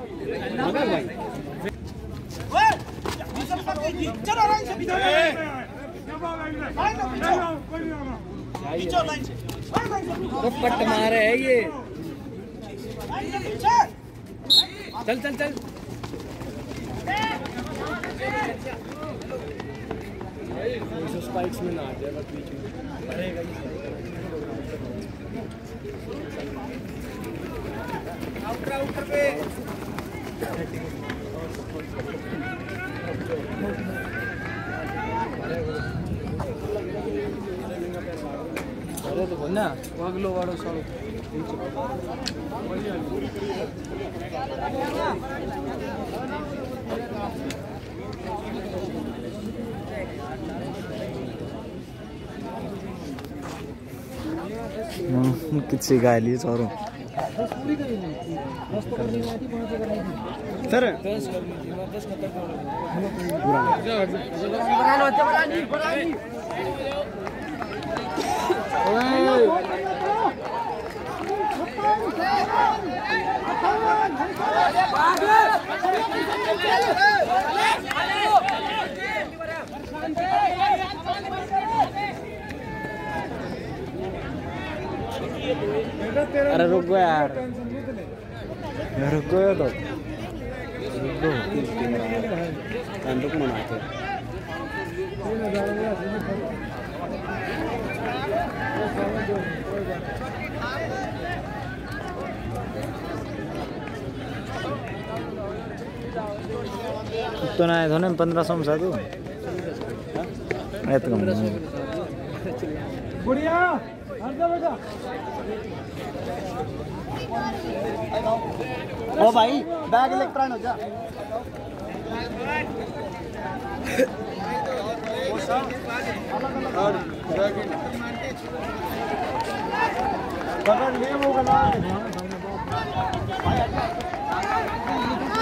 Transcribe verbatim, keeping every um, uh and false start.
चलो लाइन से पीछे पट मारे है ये। चल चल चल स्पाइक्स में ना आ जाए बस बीच में पड़ेगा ही। ऊपर ऊपर पे अरे तो बोलना वागलो वाड़ो सालो किसी गाली छोरो सर दस करनी थी मैं दस खत्म कर अरे रुक गो यार रुक गो तो रुक मनाते तो ना है पंद्रह सौ में साधु बढ़िया ओ भाई बैग लेके प्राण हो जा पकड़ ले वो गला